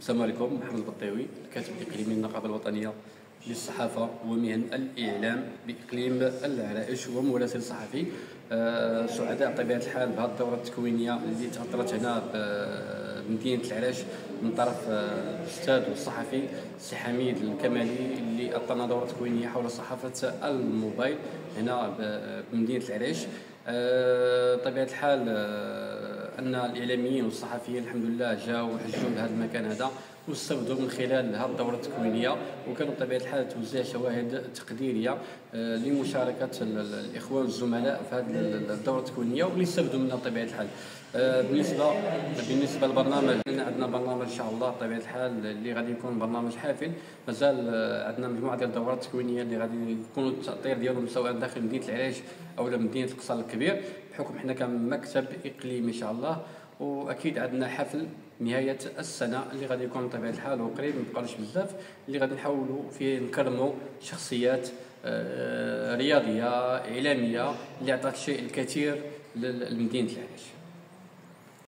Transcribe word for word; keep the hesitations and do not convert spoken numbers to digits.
السلام عليكم. محمد البطيوي، الكاتب الاقليمي للنقابه الوطنيه للصحافه ومهن الاعلام باقليم العرائش ومراسل صحفي. أه سعداء بطبيعه الحال بهذه الدوره التكوينيه اللي تاثرت هنا بمدينه العرائش من طرف الاستاذ والصحفي السي حميد الكمالي اللي اطلنا دوره تكوينيه حول صحافه الموبايل هنا بمدينه العرائش. أه بطبيعه الحال أه ان الاعلاميين والصحفيين الحمد لله جاوا وحجوا لهذا المكان هذا واستفدوا من خلال هذه الدوره التكوينيه، وكانوا بطبيعه الحال توزيع شواهد تقديريه لمشاركه الاخوان والزملاء في هذه الدوره التكوينيه واللي استفدوا منها بطبيعه الحال. بالنسبه بالنسبه للبرنامج، عندنا برنامج ان شاء الله بطبيعه الحال اللي غادي يكون برنامج حافل. مازال عندنا مجموعه ديال الدورات التكوينيه اللي غادي يكونوا التاطير ديالهم سواء داخل مدينه العرائش او مدينه القصر الكبير، بحكم حنا كمكتب اقليمي ان شاء الله. واكيد عندنا حفل نهايه السنه اللي غادي يكون بطبيعه الحال وقريب، ما بقالوش بزاف، اللي غادي نحاولوا فيه نكرموا شخصيات رياضيه اعلاميه اللي عطات الشيء الكثير لمدينه العرائش.